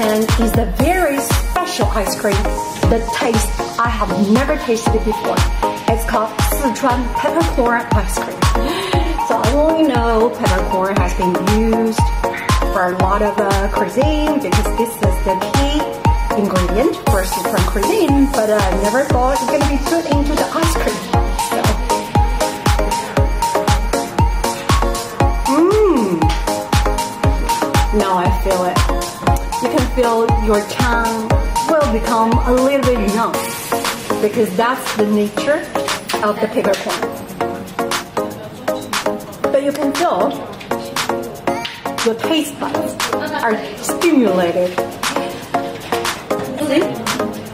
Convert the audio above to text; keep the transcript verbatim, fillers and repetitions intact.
and it's a very special ice cream. The taste I have never tasted it before. It's called Sichuan peppercorn ice cream. So I only know peppercorn has been used for a lot of uh, cuisine because this is the key ingredient for Sichuan cuisine, but I uh, never thought it's going to be put into the ice cream. So, mmm. Now I feel it. You can feel your tongue will become a little bit numb because that's the nature of the peppercorn. But you can feel your taste buds are stimulated. See?